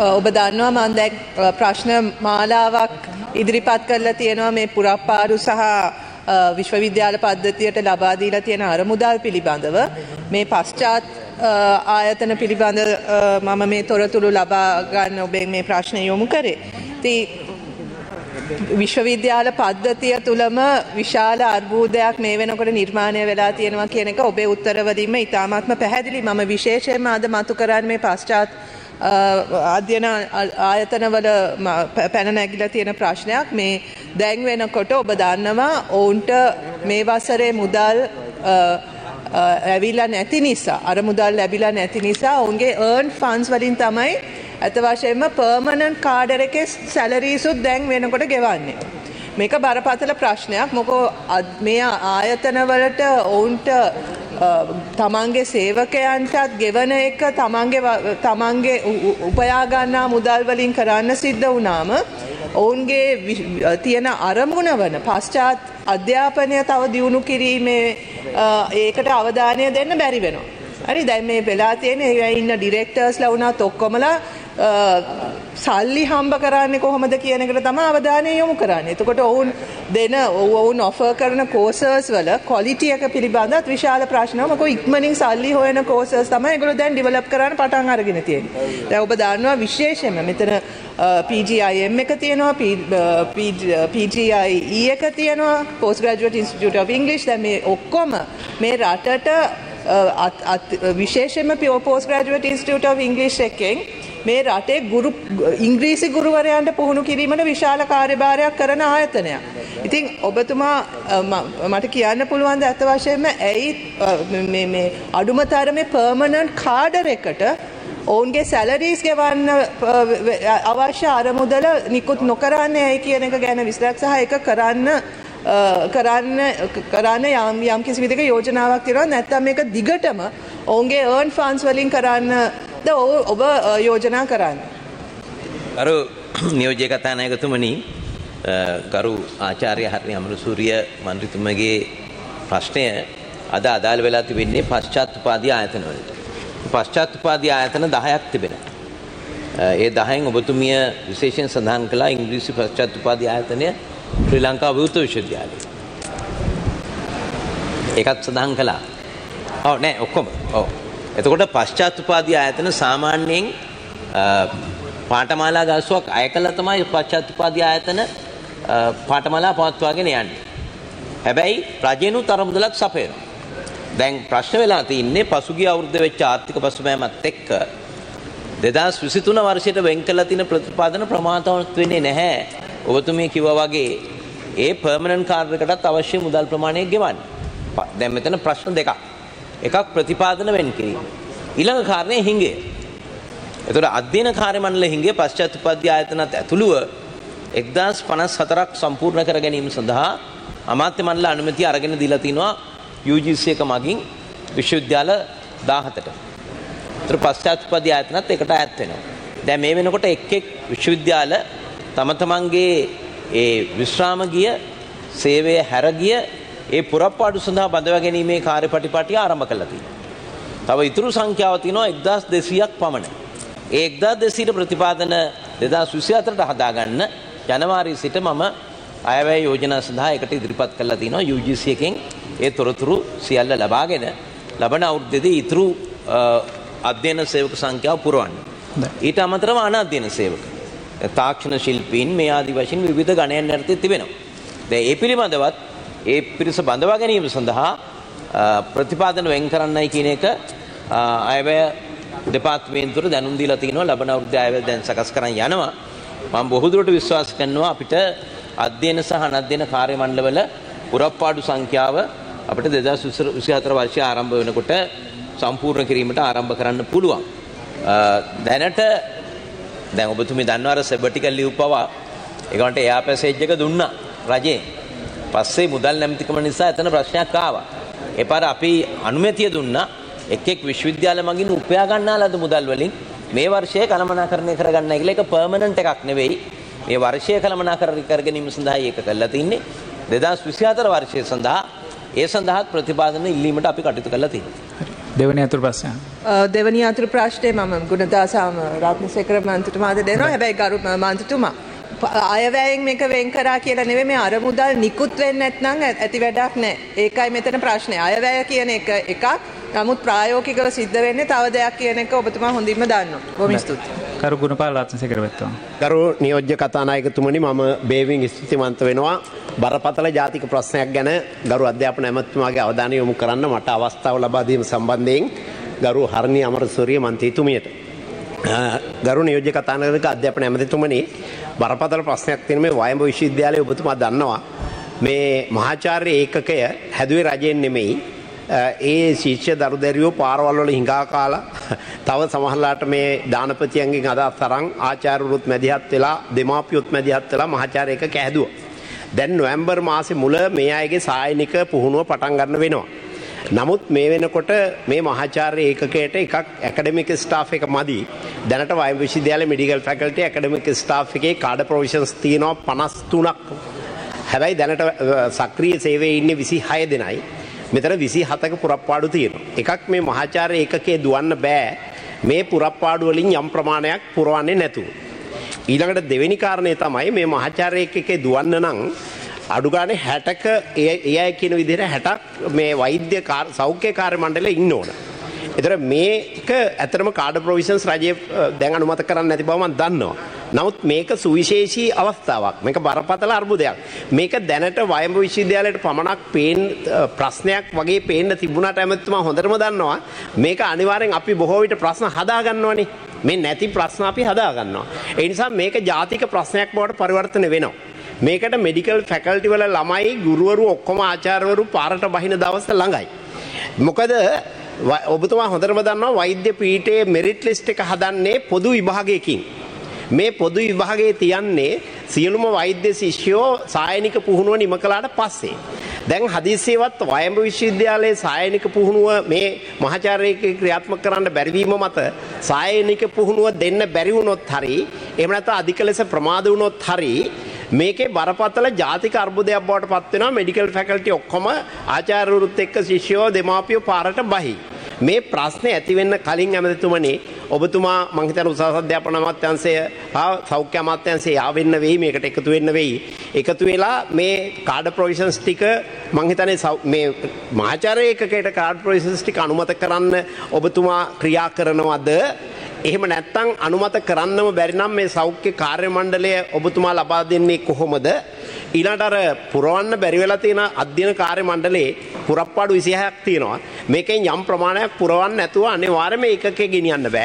ඔබ දන්නවා මම දැන් ප්‍රශ්න මාලාවක් ඉදිරිපත් කරලා තියෙනවා මේ පුරප්පාරු සහ විශ්වවිද්‍යාල පද්ධතියට ලබා දීලා තියෙන අරමුදල් පිළිබඳව මේ පශ්චාත් ආයතන පිළිබඳ මම මේ තොරතුරු ලබා ගන්න ඔබෙන් මේ ප්‍රශ්න යොමු කරේ. ඉතින් විශ්වවිද්‍යාල පද්ධතිය තුලම විශාල අර්බුදයක් මේ වෙනකොට නිර්මාණය වෙලා තියෙනවා කියන එක ඔබේ උත්තරවලින්ම ඉතාමත්ම පැහැදිලි. මම විශේෂයෙන්ම අද මතු කරන්නේ මේ පශ්චාත් අධ්‍යයන ආයතනවල පැන නැගිලා තියෙන ප්‍රශ්නයක්. මේ දැන් වෙනකොට ඔබ දන්නවා ඔවුන්ට මේ වසරේ මුදල් ඇවිල්ලා නැති නිසා අර මුදල් ලැබිලා නැති නිසා ඔවුන්ගේ earn funds වලින් තමයි අත වශයෙන්ම permanent කාඩර් එකේ සැලරීසුත් දැන් වෙනකොට ගෙවන්නේ. මේක බරපතල ප්‍රශ්නයක්. මොකද මේ ආයතනවලට ඔවුන්ට තමන්ගේ සේවකයන්ටත් ගෙවන එක තමන්ගේ උපයා ගන්නා මුදල් වලින් කරන්න සිද්ධ වුණාම ඔවුන්ගේ තියෙන අරමුණ වන පශ්චාත් අධ්‍යාපනය තව දියුණු කිරීමේ ඒකට අවධානය දෙන්න බැරි වෙනවා. හරි දැන් මේ වෙලා තියෙන ඒ ඉන්න ඩිරෙක්ටර්ස්ලා වුණත් ඔක්කොමලා සල්ලි හම්බ කරන්නේ කොහොමද කියන එකට තමයි අවධානය යොමු කරන්නේ. එතකොට ඔවුන් ඔෆර් කරන කෝසර්ස් වල ක්වොලිටි එක පිළිබඳව විශාල ප්‍රශ්නයක්. මොකද ඉක්මනින් සල්ලි හොයන කෝසර්ස් තමයි ඒගොල්ලෝ දැන් ඩෙවලොප් කරන්න පටන් අරගෙන තියෙන්නේ. දැන් ඔබ දන්නවා විශේෂයෙන්ම මෙතන PGIM එක තියෙනවා, PGIE එක තියෙනවා, Post Graduate Institute of English. දැන් මේ ඔක්කොම මේ රටට විශේෂයෙන්ම Post Graduate Institute of English එකෙන් මේ රටේ ඉංග්‍රීසි ගුරුවරයන්ට පුහුණු කිරීමට විශාල කාර්යභාරයක් කරන ආයතනයක්. ඉතින් ඔබතුමා මට කියන්න පුළුවන් ද අත වශයෙන්ම ඇයි මේ අඩුම තරමේ පර්මනන්ට් කාඩර් එකට ඔවුන්ගේ සැලරීස් ගෙවන්න අවශ්‍ය අරමුදල නිකුත් නොකරන්නේ ඇයි කියන එක ගැන විස්තරයක් සහ ඒක කරන්න යම් කිසි විදිහක යෝජනාවක් තියෙනවා. නැත්නම් මේක දිගටම ඔවුන්ගේ earn funds වලින් කරන්න ඔබ යෝජනා කරන්නේ. ගරු නියෝජ්‍ය කතානායකතුමනි, ගරු ආචාර්ය හරි අමරසූරිය මන්ත්‍රීතුමගේ ප්‍රශ්නය අද අදාළ වෙලා තිබෙන්නේ පශ්චාත් උපාධි ආයතන වලට. පශ්චාත් උපාධි ආයතන 10ක් තිබෙනවා. ඒ 10න් ඔබතුමිය විශේෂයෙන් සඳහන් කළා ඉංග්‍රීසි පශ්චාත් උපාධි ආයතනය ශ්‍රී ලංකා විවෘත විශ්වවිද්‍යාලය. ඒකත් සඳහන් කළා. ඔව් නෑ ඔක්කොම. ඔව්. එතකොට පශ්චාත් උපාධි ආයතන සාමාන්‍යයෙන් පාඨමාලා ගාස්තුවක් අය කළා තමයි පශ්චාත් උපාධි ආයතන පාඨමාලා පවත්වාගෙන යන්නේ. හැබැයි රජෙනුත් අරමුදලක් සපයනවා. දැන් ප්‍රශ්න වෙලා තින්නේ පසුගිය අවුරුද්දේ වෙච්ච ආර්ථික පසුබෑමත් එක්ක 2023 වර්ෂයට වෙන් කළ තියෙන ප්‍රතිපාදන ප්‍රමාණවත් වෙන්නේ නැහැ. ඔබතුමිය කිව්වා වගේ ඒ පර්මනන්ට් කාඩර් එකටත් අවශ්‍ය මුදල් ප්‍රමාණයක් ගෙවන්න. දැන් මෙතන ප්‍රශ්න දෙකක්. එකක් ප්‍රතිපාදන වෙන් කිරීම. ඊළඟ කාරණේ හිඟය. එතකොට අධ්‍යයන කාර්ය මණ්ඩල හිඟය පශ්චාත් උපාධි ආයතනත් ඇතුළුව 1054ක් සම්පූර්ණ කර ගැනීම සඳහා අමාත්‍ය මණ්ඩල අනුමැතිය අරගෙන දීලා තිනවා UGC එක මගින් විශ්වවිද්‍යාල 17ට. ඒතර පශ්චාත් උපාධි ආයතනත් එකට ඈත් වෙනවා. දැන් මේ වෙනකොට එක් විශ්වවිද්‍යාල තම තමන්ගේ ඒ විශ්‍රාම ගිය සේවය හැර ගිය ඒ පුරප්පාඩු සඳහා බඳවා ගැනීමේ කාර්යපටිපාටිය ආරම්භ කළා තියෙනවා. තව ඉතුරු සංඛ්‍යාව තියෙනවා 1200ක් පමණ. ඒ 1200 ප්‍රතිපාදන 2024ට හදාගන්න ජනවාරි සිට මම අයවැය යෝජනා සඳහා එකට ඉදිරිපත් කළා තියෙනවා UGC එකෙන් ඒ තොරතුරු සියල්ල ලබාගෙන ලබන අවුරුද්දේදී ඉතුරු අධ්‍යයන සේවක සංඛ්‍යාව පුරවන්න. ඊට අමතරව අනධ්‍යයන සේවක තාක්ෂණ ශිල්පීන් මේ ආදි වශයෙන් විවිධ ගණයන් යටතේ තිබෙනවා. දැන් ඒ පිළිබඳවත් ඒ පිරිස බඳවා ගැනීම සඳහා ප්‍රතිපාදන වෙන් කරන්නයි කියන එක අයවැය දෙපාර්තමේන්තුවට දැනුම් දීලා තිනවා. ලබන අවුරුද්දේ අයවැය දැන් සකස් කරන් යනවා. මම බොහෝ දුරට විශ්වාස කරනවා අපිට අධ්‍යයන සහ අනධ්‍යයන කාර්ය මණ්ඩලවල පුරප්පාඩු සංඛ්‍යාව අපිට 2024 වර්ෂය ආරම්භ වෙනකොට සම්පූර්ණ කිරීමට ආරම්භ කරන්න පුළුවන්. දැන් ඔබතුමී දන්නවා අර සෙබටිකල් ලිව් පවා ඒකට එයා පැසේජ් එක දුන්නා රජේ. පස්සේ මුදල් නැමැතිකම නිසා එතන ප්‍රශ්නයක් ආවා. එපාර අපි අනුමැතිය දුන්නා එක් විශ්වවිද්‍යාල මගින් උපයා ගන්නාලද මුදල් වලින් මේ වර්ෂයේ කළමනාකරණය කරගන්නයි කියලා. ඒක පර්මනන්ට් එකක් නෙවෙයි. මේ වර්ෂයේ කළමනාකරණය කර ගැනීම සඳහා ඒක කළා තින්නේ 2024 වර්ෂය සඳහා ඒ සඳහා ප්‍රතිපාදන ඉල්ලීමට අපි කටයුතු කළා තියෙනවා. දෙවැනි අතුරු ප්‍රශ්නය. දෙවනි අතුරු ප්‍රශ්නේ මම ගුණදාස රත්නසේකර මන්ත්‍රීතුමාට දෙනවා. හැබැයි ගරු මන්ත්‍රීතුමා අයවැයෙන් මේක වෙන් කරා කියලා නෙවෙයි මේ අරමුදල් නිකුත් වෙන්නේ නැත්නම් ඇති වැඩක් නැහැ. ඒකයි මෙතන ප්‍රශ්නේ. අයවැය කියන එක එකක්. නමුත් ප්‍රායෝගිකව සිද්ධ වෙන්නේ තව දෙයක් කියන එක ඔබතුමා හොඳින්ම දන්නවා. බොහොම ස්තුතියි. කරු ගුණපාල රත්නසේකර මහත්මයා. ගරු නියෝජ්‍ය කතානායකතුමනි මම බේවින් ස්තුතිවන්ත වෙනවා. බරපතල ජාතික ප්‍රශ්නයක් ගැන ගරු අධ්‍යාපන ඇමතිතුමාගේ අවධානය යොමු කරන්න මට අවස්ථාව ලබා දීම සම්බන්ධයෙන් ගරු හර්ණි අමරසූරිය මන්ත්‍රීතුමියට. ගරු නියෝජ්‍ය කතානායක අධ්‍යාපන ඇමතිතුමනි බරපතල ප්‍රශ්නයක් තියෙන මේ වයඹ විශ්වවිද්‍යාලය ඔබතුමා දන්නවා මේ මහාචාර්ය ඒකකය හැදුවේ රජයෙන් නෙමෙයි. ඒ ශිෂ්‍ය දරුදැරියෝ පාරවල් වල හිඟා කාලා තව සමහරලාට මේ දානපතියන්ගෙන් අදහස් තරම් ආචාර්යවරුත් මැදිහත් වෙලා දෙමාපියොත් මැදිහත් වෙලා මහාචාර්ය ඒකක හැදුවා. දැන් නොවැම්බර් මාසේ මුල මේ අයගේ සායනික පුහුණුව පටන් ගන්න වෙනවා. නමුත් මේ වෙනකොට මේ මහාචාර්ය ඒකකයට එකක් ඇකඩමික් ස්ටාෆ් එක මදි. දැනට වයඹ විශ්වවිද්‍යාලයේ මෙඩිකල් ෆැකල්ටි ඇකඩමික් ස්ටාෆ් එකේ කාඩර් ප්‍රොවිෂන්ස් තියෙනවා 53ක්. හැබැයි දැනට සක්‍රීය සේවයේ ඉන්නේ 26 දෙනයි. මෙතන 27ක පුරප්පාඩු තියෙනවා. එකක් මේ මහාචාර්ය ඒකකයේ දුවන්න බෑ. මේ පුරප්පාඩු වලින් යම් ප්‍රමාණයක් පුරවන්නේ නැතුව. ඊළඟට දෙවෙනි කාරණේ තමයි මේ මහාචාර්ය ඒකකයේ දුවන්න නම් අඩු ගානේ 60ක ඒ අය කියන විදිහට 60ක් මේ වෛද්‍ය සෞඛ්‍ය කාර්ය මණ්ඩලයේ ඉන්න ඕන. ඒතර මේක ඇත්තටම කාඩර් ප්‍රොවිෂන්ස් රජය දැන් අනුමත කරන්නේ නැති බව මම දන්නවා. නමුත් මේක සුවිශේෂී අවස්ථාවක්. මේක බරපතල අර්බුදයක්. මේක දැනට වයඹ විශ්වවිද්‍යාලයට පමණක් ප්‍රශ්නයක් වගේ පේන්න තිබුණාට ඇමතිතුමා හොඳටම දන්නවා මේක අනිවාර්යෙන් අපි බොහෝ විට ප්‍රශ්න හදා ගන්නවනේ. මේ නැති ප්‍රශ්න අපි හදා ගන්නවා. ඒ නිසා මේක ජාතික ප්‍රශ්නයක් බවට පරිවර්තන වෙනවා. මේකට මෙඩිකල් ෆැකල්ටි වල ළමයි ගුරුවරු ඔක්කොම ආචාර්යවරු පාරට බහින දවස් ළඟයි. මොකද ඔබතුමා හොඳටම දන්නවා වෛද්‍ය පීඨයේ මෙරිට් ලිස්ට් එක හදන්නේ පොදු විභාගයකින්. මේ පොදු විභාගයේ තියන්නේ සියලුම වෛද්‍ය ශිෂ්‍යෝ සායනික පුහුණුව නිම කළාට පස්සේ. දැන් හදිසියවත් වයඹ විශ්වවිද්‍යාලයේ සායනික පුහුණුව මේ මහාචාර්යයෙක් ක්‍රියාත්මක කරන්න බැරි වීම මත සායනික පුහුණුව දෙන්න බැරි වුණොත් හරි එහෙම නැත්නම් අධික ලෙස ප්‍රමාද වුණොත් හරි මේකේ බරපතල ජාතික අර්බුදයක් බවට පත් වෙනවා. මෙඩිකල් ෆැකල්ටි ඔක්කොම ආචාර්යවරුත් එක්ක ශිෂ්‍යෝ දෙමාපියෝ පාරට බහි. මේ ප්‍රශ්නේ ඇති වෙන්න කලින් ඇමතිතුමනි ඔබතුමා මං හිතන උසස් අධ්‍යාපන අමාත්‍යාංශය හා සෞඛ්‍ය අමාත්‍යාංශය යාවෙන්න වෙයි මේකට එකතු වෙන්න වෙයි. එකතු වෙලා මේ කාඩර් ප්‍රොවිෂන්ස් ටික මං හිතන්නේ මේ මහාචාර්ය ඒකකයට කාඩර් ප්‍රොවිෂන්ස් ටික අනුමත කරන්න ඔබතුමා ක්‍රියා කරනවද? එහෙම නැත්නම් අනුමත කරන්නම බැරි නම් මේ සෞඛ්‍ය කාර්ය මණ්ඩලය ඔබතුමා ලබා දෙන්නේ කොහොමද? ඊළඟට අර පුරවන්න බැරි වෙලා තියෙන අධ්‍යයන කාර්ය මණ්ඩලයේ පුරප්පාඩු 26ක් තියෙනවා. මේකෙන් යම් ප්‍රමාණයක් පුරවන්න නැතුව අනිවාර්යයෙන්ම ඒකකේ ගෙනියන්න බෑ.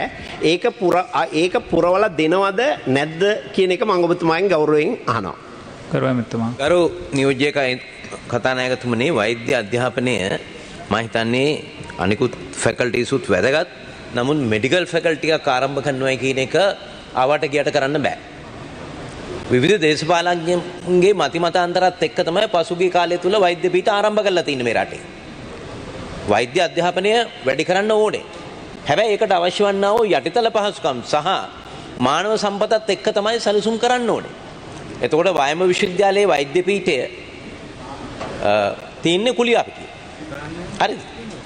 ඒක පුරවලා දෙනවද නැද්ද කියන එක මම ඔබතුමාගෙන් ගෞරවයෙන් අහනවා. කරුවමෙතුමා. ගරු නියෝජ්‍ය කතානායකතුමනි වෛද්‍ය අධ්‍යාපනය මම හිතන්නේ අනිකුත් ෆැකල්ටිස්ුත් වැදගත්. නමුත් මෙඩිකල් ෆැකල්ටි එකක් ආරම්භ කරනවා කියන එක ආවට ගියට කරන්න බෑ. විවිධ දේශපාලඥයන්ගේ මතිමතාන්තරත් එක්ක තමයි පසුගිය කාලය තුල වෛද්‍ය පීඨ ආරම්භ කරලා තියෙන්නේ මේ රටේ. වෛද්‍ය අධ්‍යාපනය වැඩි කරන්න ඕනේ. හැබැයි ඒකට අවශ්‍ය වන්නා වූ යටිතල පහසුකම් සහ මානව සම්පතත් එක්ක තමයි සැලසුම් කරන්න ඕනේ. එතකොට වයඹ විශ්වවිද්‍යාලයේ වෛද්‍ය පීඨය තින්නේ කුලියාපිටිය. හරිද?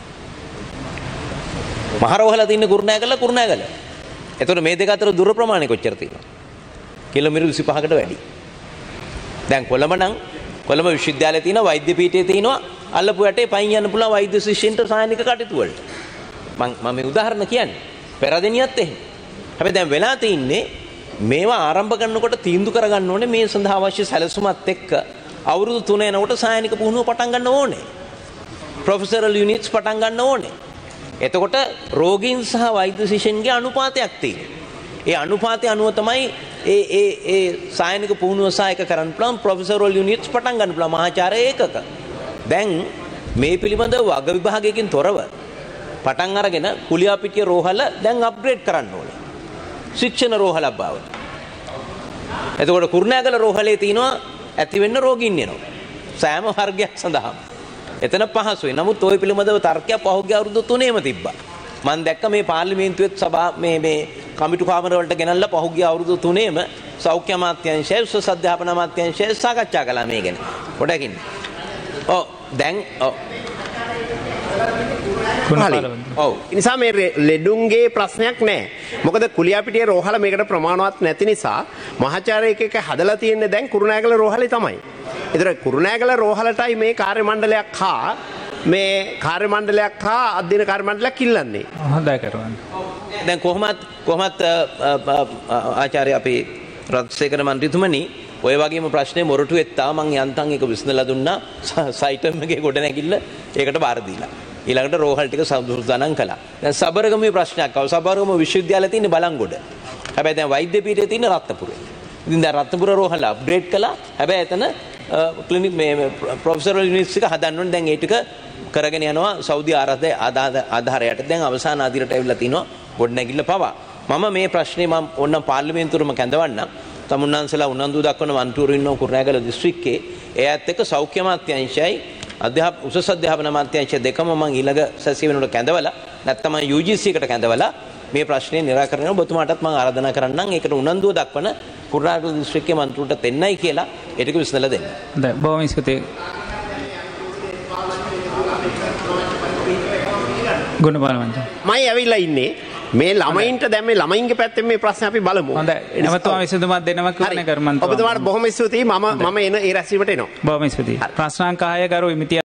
මහරෝහල තින්නේ කුරුණෑගල. එතකොට මේ දෙක අතර දුර ප්‍රමාණය කොච්චර තියෙනවද? කිලෝමීටර් 25කට වැඩි. දැන් කොළඹ විශ්වවිද්‍යාලයේ තියෙන වෛද්‍ය පීඨයේ තියෙනවා අල්ලපු යටේ පයින් යන්න පුළුවන් වෛද්‍ය ශිෂ්‍යයන්ට සායනික කටයුතු වලට. මම මේ උදාහරණ කියන්නේ. පෙරදෙනියත් එහෙම. හැබැයි දැන් වෙලා තින්නේ මේවා ආරම්භ කරනකොට තීන්දුව කරගන්න ඕනේ මේ සඳහා අවශ්‍ය සැලසුමත් එක්ක අවුරුදු 3 යනකොට සායනික පුහුණුව පටන් ගන්න ඕනේ. ප්‍රොෆෙසරල් යුනිට්ස් පටන් ගන්න ඕනේ. එතකොට රෝගීන් සහ වෛද්‍ය ශිෂ්‍යයන්ගේ අනුපාතයක් තියෙනවා. ඒ අනුපාතය අනුව තමයි ඒ සායනික පුහුණුව සහායක කරන්න පුළුවන් ප්‍රොෆෙසරල් යුනිට්ස් පටන් ගන්න පුළුවන් මහාචාර්ය ඒකක. දැන් මේ පිළිබඳව වග විභාගයකින් තොරව පටන් අරගෙන කුලියාපිටිය රෝහල දැන් අප්ග්‍රේඩ් කරන්න ඕනේ. ශික්ෂණ රෝහලක් බවට. එතකොට කුරුණෑගල රෝහලේ තියෙනවා ඇති වෙන්න රෝගීන් එනවා. සෑම වර්ගයක් සඳහා. එතන පහසුයි. නමුත් ওই පිළිබඳව තර්කයක් පහුගිය අවුරුදු 3ෙම තිබ්බා. මම දැක්ක මේ පාර්ලිමේන්තුවේ සභා මේ කමිටු කාමර වලට ගෙනල්ලා පහුගිය අවුරුදු 3ෙම සෞඛ්‍ය අමාත්‍යාංශය උසස් අධ්‍යාපන අමාත්‍යාංශය සාකච්ඡා කළා මේ ගැන. පොඩකින්. දැන් ඔව්. නිසා මේ ලෙඩුන්ගේ ප්‍රශ්නයක් නෑ. මොකද කුලියාපිටියේ රෝහල මේකට ප්‍රමාණවත් නැති නිසා මහාචාර්යයෙක් එක හදලා තියෙන්නේ දැන් කුරුණෑගල රෝහලේ තමයි. ඒතර කුරුණෑගල රෝහලටයි මේ කාර්ය මණ්ඩලයක් හා අධ්‍යයන කාර්ය මණ්ඩලයක් ඉල්ලන්නේ. හොඳයි කරුවන්. දැන් කොහොමත් ආචාර්ය අපේ රත්සේකර මන්ත්‍රීතුමනි ඔය වගේම ප්‍රශ්නේ මොරටු එත්තා මං යන්තම් ඒක විසඳලා දුන්නා සයිටම් එකේ ගොඩ නැගිල්ල ඒකට බාර දීලා. ඊළඟට රෝහල් ටික සම්පූර්ණ කළා. දැන් සබරගමුවේ ප්‍රශ්නයක් ආව. සබරගමුව විශ්වවිද්‍යාලයේ තියෙන බලංගොඩ. හැබැයි දැන් වෛද්‍ය පීඨයේ තියෙන රත්නපුරේ. ඉතින් දැන් රත්නපුර රෝහල අප්ග්‍රේඩ් කළා. හැබැයි එතන ක්ලිනික් මේ ප්‍රොෆෙසරල් යුනිට්ස් එක හදන්න ඕනේ. දැන් ඒ ටික කරගෙන යනවා සෞදි ආධාරයට. දැන් අවසාන අදිරට ඇවිල්ලා තිනවා ගොඩ නැගිල්ල පවා. මම මේ ප්‍රශ්නේ මම ඕනම් පාර්ලිමේන්තුවේම කැඳවන්නම්. තමුන්නාන්සලා උනන්දු දක්වන මන්ත්‍රීවරු ඉන්නව කුරුණෑගල දිස්ත්‍රික්කයේ එයත් එක්ක සෞඛ්‍ය අමාත්‍යාංශයයි උසස් අධ්‍යාපන අමාත්‍යාංශය දෙකම මම ඊළඟ සැසිය වෙනකොට කැඳවලා නැත්නම් UGC එකට කැඳවලා මේ ප්‍රශ්නේ निराකරණය ඔබතුමාටත් මම ආරාධනා කරන්නම් ඒකට උනන්දුව දක්වන කුරුණෑගල දිස්ත්‍රික්කයේ මන්ත්‍රීවරුන්ට දෙන්නයි කියලා ඒ ටික විසඳලා දෙන්න. හොඳයි බොහොම ස්තුතියි. ගුණපාල මන්ත්‍රී. මම ඇවිල්ලා ඉන්නේ මේ ළමයින්ට දැන් මේ ළමයින්ගේ පැත්තෙන් මේ ප්‍රශ්නේ අපි බලමු. හොඳයි. එමතුමා විසඳුමක් දෙනවා කියන්නේ කර්මන්ත. ඔබතුමාට බොහොම ස්තුතියි. මම එන ඒ රැස්වීමට එනවා. බොහොම ස්තුතියි. ප්‍රශ්නාංක 6 ගරු ඉමිතිය